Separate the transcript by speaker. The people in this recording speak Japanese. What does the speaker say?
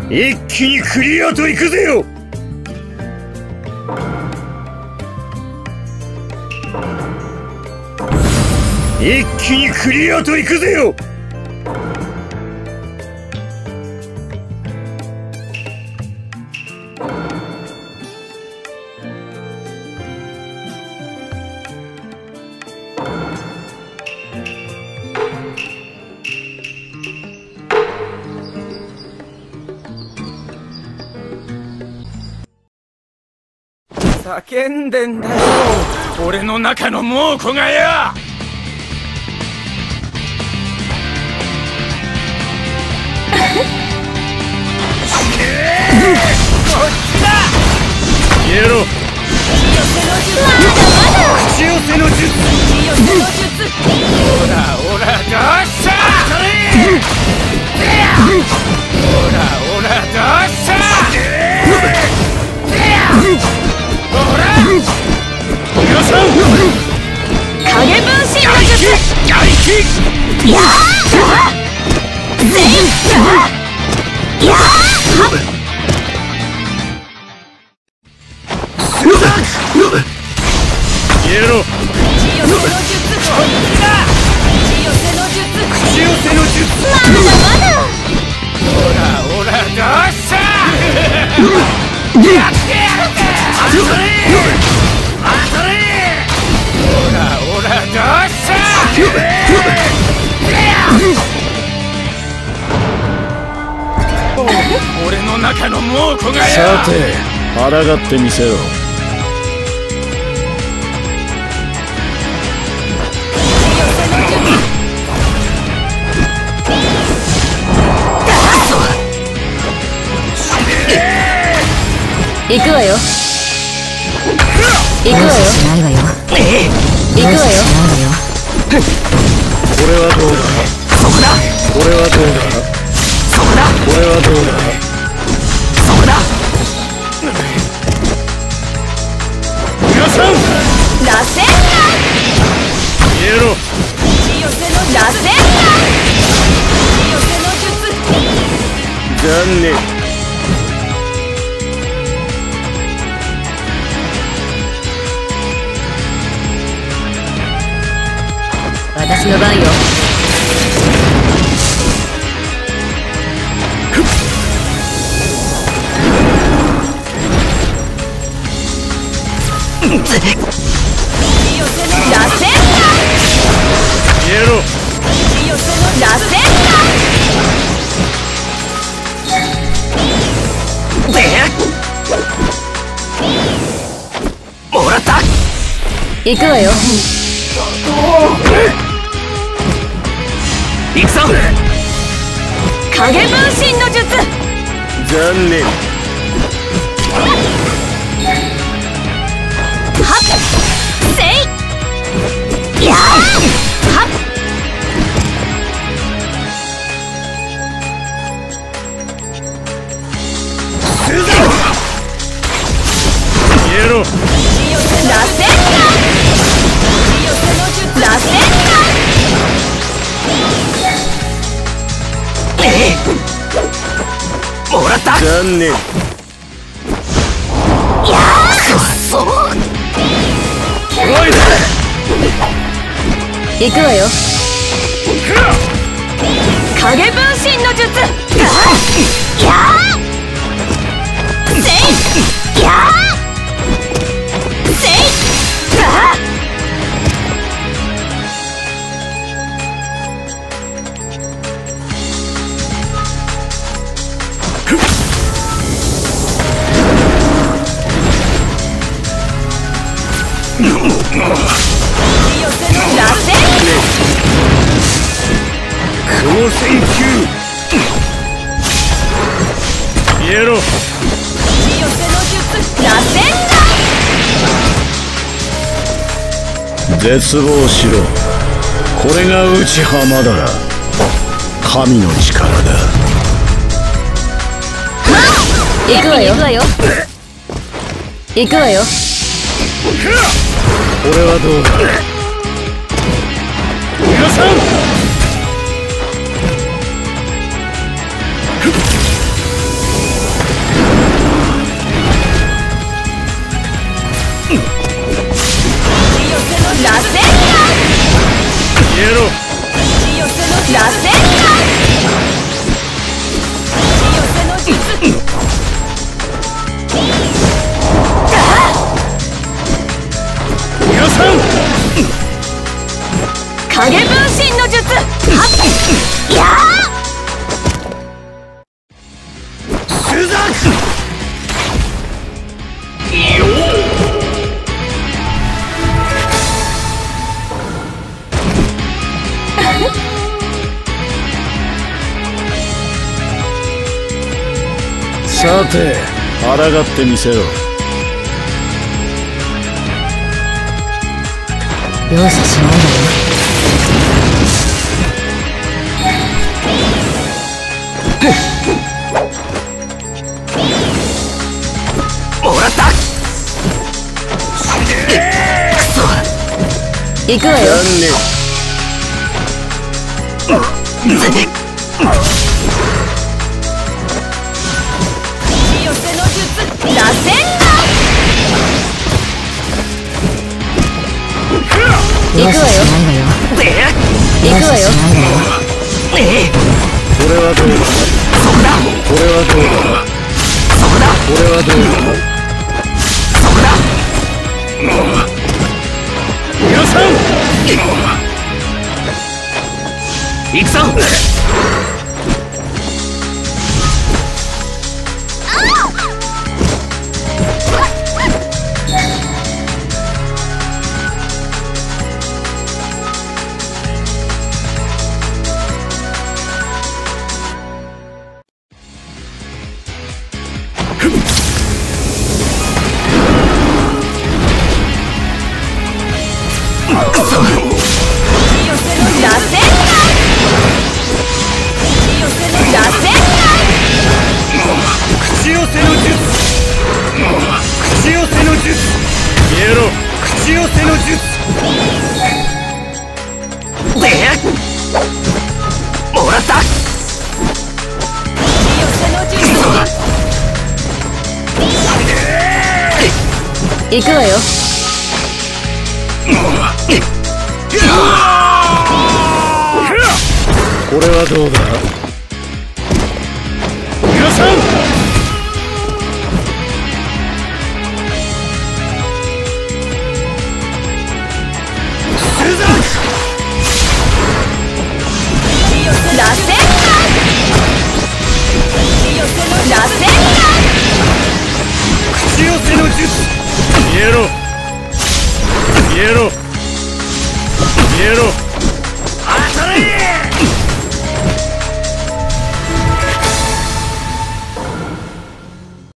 Speaker 1: 一気にクリアといくぜよ。一気にクリアといくぜよ。
Speaker 2: 叫んでんだよ、俺の中の猛虎がよ。こっちだ。
Speaker 1: 消えろ。口寄せの術。
Speaker 2: ほらほら、どうした。ほらほら、どうした。ほら皆さん、
Speaker 3: 影分身の術。やあせいやあ
Speaker 1: 消えろ。
Speaker 3: 口寄せの術。
Speaker 2: こっちだ。
Speaker 3: 口寄せの術。
Speaker 1: 口寄せの術。
Speaker 3: まだまだ。
Speaker 2: ほらほら、どうした。やってやるぜ。当たれ当たれ。ほらほら、どうした。俺の中の猛虎がよ。
Speaker 1: さて、抗ってみせろ。
Speaker 3: 行くわよ。行くわよ。しないわよ。行くわよ。
Speaker 1: これはどうだ。
Speaker 3: そこだ。
Speaker 1: これはどうだ。
Speaker 3: そこだ。
Speaker 1: これはどうだ。
Speaker 3: そこだ。
Speaker 1: 皆さん、
Speaker 3: 螺旋だ。
Speaker 1: 消えろ。
Speaker 3: 螺旋だ。
Speaker 1: 残念。
Speaker 3: 私の番よ。螺旋だ。
Speaker 1: 消えろ。
Speaker 3: 螺旋だ。
Speaker 2: もらった。
Speaker 3: 行くわよ。
Speaker 2: 行くぞ。
Speaker 3: 影分身の術。
Speaker 1: 残念。
Speaker 3: はっせいやーはっ
Speaker 1: 消えろ。
Speaker 3: 螺旋だ。螺旋だ。
Speaker 2: もらった。
Speaker 1: 残念。
Speaker 3: やーくそ
Speaker 1: おいで。
Speaker 3: 行くわよ。影分身の術。やーせいやーせい螺旋
Speaker 1: 光線球。消えろ。
Speaker 3: 螺旋だ。
Speaker 1: 絶望しろ。これが内浜だな。神の力だ。
Speaker 3: 行くわよ。行くわよ。
Speaker 1: これはどうだ。皆さん、
Speaker 3: 影分身の術。いや
Speaker 2: 朱雀。
Speaker 1: さて抗ってみせろ。
Speaker 3: 容赦しないわよ。
Speaker 2: もらった。くそ。
Speaker 3: 行くわよ。寄せの術、螺旋だ。行くわよ。行くわよ。
Speaker 1: これはどうだ。
Speaker 2: そこだ。
Speaker 1: これはどうだ。
Speaker 2: そこだ。
Speaker 1: これはどうだ。
Speaker 2: そこだ。
Speaker 1: 皆さん
Speaker 2: 行くぞ。もらった。
Speaker 3: 行くわよ。
Speaker 1: これはどうだ。皆さん
Speaker 3: 螺旋
Speaker 1: 口寄せの術。消えろ。